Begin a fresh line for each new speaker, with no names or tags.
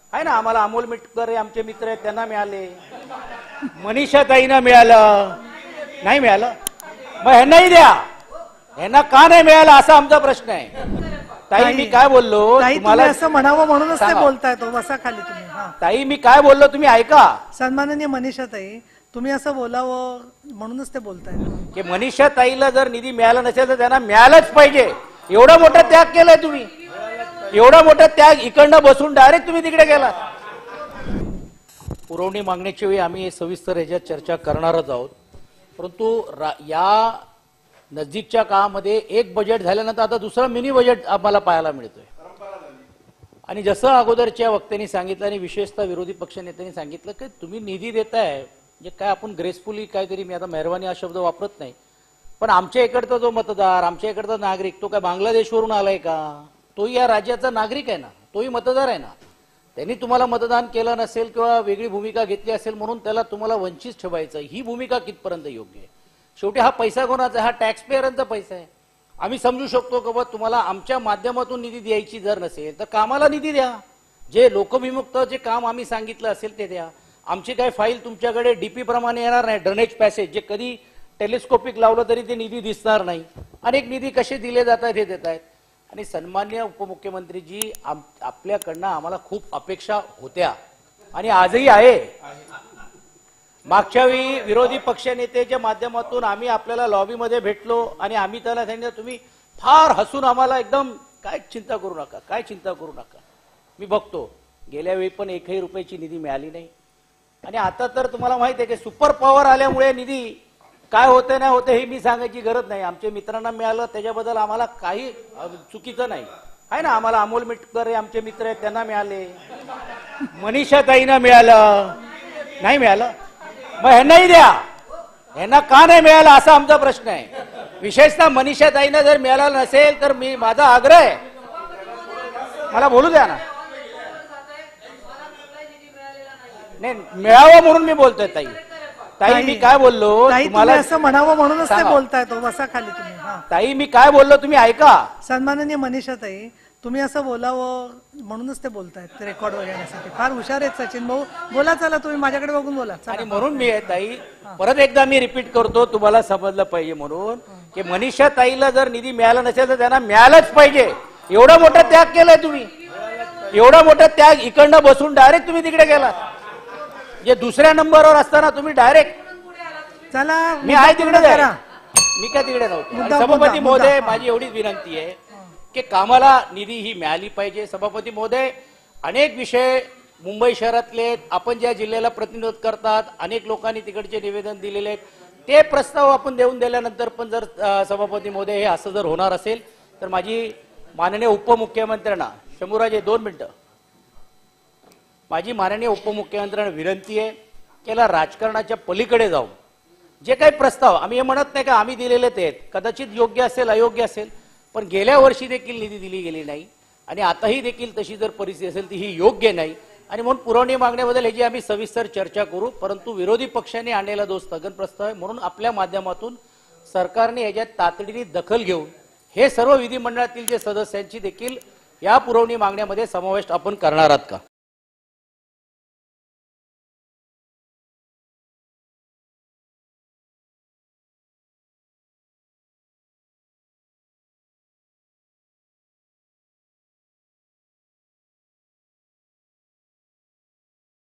आहे ना, आम्हाला अमोल मिटकर आमचे मित्र आहेत त्यांना मिळाले, मनीषा ताईंना मिळालं, नाही मिळालं, मग ह्यांनाही द्या, ह्यांना का नाही मिळालं असा आमचा प्रश्न आहे. ताई मी काय बोललो
तुम्हाला असं म्हणावं म्हणूनच ते बोलताय तो बसा खाली तुम्ही.
ताई मी काय बोललो तुम्ही ऐका.
सन्माननीय मनीषा ताई तुम्ही असं बोलावं म्हणूनच ते बोलताय
की मनीषा ताईला जर निधी मिळाला नसेल तर त्यांना मिळालंच पाहिजे. एवढा मोठा त्याग केलाय तुम्ही, एवढा मोठा त्याग इकडनं बसून डायरेक्ट तुम्ही तिकडे गेला. पुरवणी मागण्याच्या वेळी आम्ही सविस्तर ह्याच्यात चर्चा करणारच आहोत, परंतु या नजीकच्या काळामध्ये एक बजेट झाल्यानंतर आता दुसरा मिनी बजेट आम्हाला पाहायला मिळतोय. आणि जसं अगोदरच्या वक्त्यांनी सांगितलं आणि विशेषतः विरोधी पक्षनेत्यांनी सांगितलं की तुम्ही निधी देताय म्हणजे काय आपण ग्रेसफुली काहीतरी, मी आता मेहरबानी हा शब्द वापरत नाही, पण आमच्या इकडचा जो मतदार, आमच्या इकडचा नागरिक तो काय बांगलादेशवरून आलाय का? तोही या राज्याचा नागरिक आहे ना, तोही मतदार आहे ना. त्यांनी तुम्हाला मतदान केलं नसेल किंवा वेगळी भूमिका घेतली असेल म्हणून त्याला तुम्हाला वंचित ठेवायचं, ही भूमिका कितपर्यंत योग्य आहे? शेवटी हा पैसा कोणाचा? हा टॅक्स पेअरांचा पैसा आहे. आम्ही समजू शकतो की तुम्हाला आमच्या माध्यमातून निधी द्यायची जर नसेल तर कामाला निधी द्या, जे लोकविमुक्त जे काम आम्ही सांगितलं असेल ते द्या. आमची काही फाईल तुमच्याकडे डीपी प्रमाणे येणार नाही, ड्रेनेज पॅसेज जे कधी टेलिस्कोपिक लावलं तरी ते निधी दिसणार नाही. अनेक निधी कसे दिले जात आहेत हे देत आहेत. आणि सन्मान्य उपमुख्यमंत्रीजी आपल्याकडनं आम्हाला खूप अपेक्षा होत्या आणि आजही आहे. मागच्या वेळी विरोधी पक्षनेतेच्या माध्यमातून आम्ही आपल्याला लॉबीमध्ये भेटलो आणि आम्ही त्याला सांगितलं तुम्ही फार हसून आम्हाला एकदम काय चिंता करू नका, काय चिंता करू नका. मी बघतो गेल्या वेळी पण एकही रुपयाची निधी मिळाली नाही. आणि आता तर तुम्हाला माहिती आहे की सुपर पॉवर आल्यामुळे निधी काय होते नाही होते हे मी सांगायची गरज नाही. आमच्या मित्रांना मिळालं त्याच्याबद्दल आम्हाला काही चुकीचं नाही आहे ना. आम्हाला अमोल मिटकर आमचे मित्र आहेत त्यांना मिळाले, मनीषा ताईंना मिळालं, नाही मिळालं, मग ह्यांनाही द्या, ह्यांना का नाही मिळालं असा आमचा प्रश्न आहे. विशेषतः मनीषा ताईंना जर मिळालं नसेल तर मी माझा आग्रह आहे, मला बोलू द्या ना. नाही मिळावं म्हणून मी बोलतोय ताई. ताई मी काय बोललो तुम्हाला
असं म्हणावं म्हणूनच ते बोलताय तो बसा खाली तुम्ही.
ताई मी काय बोललो तुम्ही ऐका.
सन्माननीय मनीषा ताई तुम्ही असं बोलावं म्हणूनच ते बोलतायत रेकॉर्ड वगैरेसाठी. फार हुशार आहेत सचिन भाऊ, बोला चला तुम्ही माझ्याकडे बघून बोला.
आणि म्हणून मी ताई परत एकदा मी रिपीट करतो तुम्हाला समजलं पाहिजे म्हणून की मनीषा ताईला जर निधी मिळाला नसेल तर त्यांना मिळालंच पाहिजे. एवढा मोठा त्याग केलाय तुम्ही, एवढा मोठा त्याग इकडनं बसून डायरेक्ट तुम्ही तिकडे गेला. जे दुसऱ्या नंबरवर असताना तुम्ही डायरेक्ट
चला
मी आहे तिकडे द्या, मी काय तिकडे नव्हतो. सभापती महोदय माझी एवढीच विनंती आहे की कामाला निधी ही मिळाली पाहिजे. सभापती महोदय अनेक विषय मुंबई शहरातले आपण ज्या जिल्ह्याला प्रतिनिधित्व करतात अनेक लोकांनी तिकडचे निवेदन दिलेले आहेत, ते प्रस्ताव आपण देऊन दिल्यानंतर पण जर सभापती महोदय हे असं जर होणार असेल तर माझी माननीय उपमुख्यमंत्र्यांना शंभूराजे 2 मिनिटं, माझी माननीय उपमुख्यमंत्र्यांना विनंती आहे की याला राजकारणाच्या पलीकडे जाऊन जे काही प्रस्ताव आम्ही हे म्हणत नाही का आम्ही दिलेले ते कदाचित योग्य असेल अयोग्य असेल, पण गेल्या वर्षी देखील निधी दिली गेली नाही आणि आताही देखील तशी जर परिस्थिती असेल ती ही योग्य नाही. आणि म्हणून पुरवणी मागण्याबद्दल ह्याची आम्ही सविस्तर चर्चा करू, परंतु विरोधी पक्षाने आणलेला जो स्थगन प्रस्ताव आहे म्हणून आपल्या माध्यमातून सरकारने याच्यात तातडीने दखल घेऊन हे सर्व विधिमंडळातील जे सदस्यांची देखील या पुरवणी मागण्यामध्ये समावेश आपण करणार आहात का?